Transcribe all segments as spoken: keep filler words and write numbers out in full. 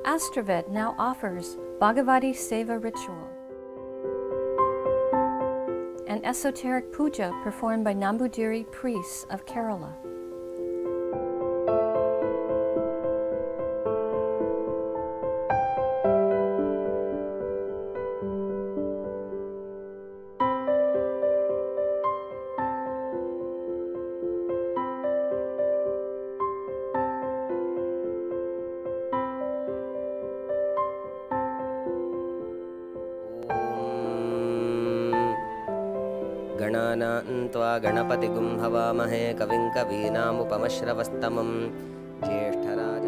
AstroVed now offers Bhagavathi Seva ritual, an esoteric puja performed by Nambudiri priests of Kerala. गणानां त्वा गणपतिगुं हवामहे कविं कवीनामुपमश्रवस्तमं ज्येष्ठराजम्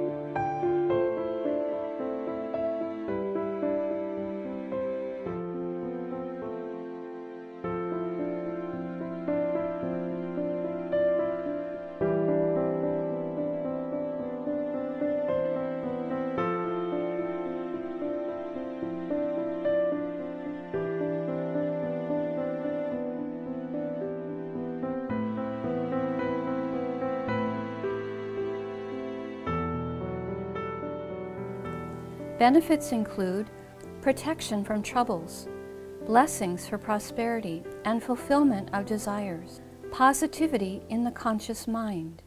Benefits include protection from troubles, blessings for prosperity and fulfillment of desires, positivity in the conscious mind,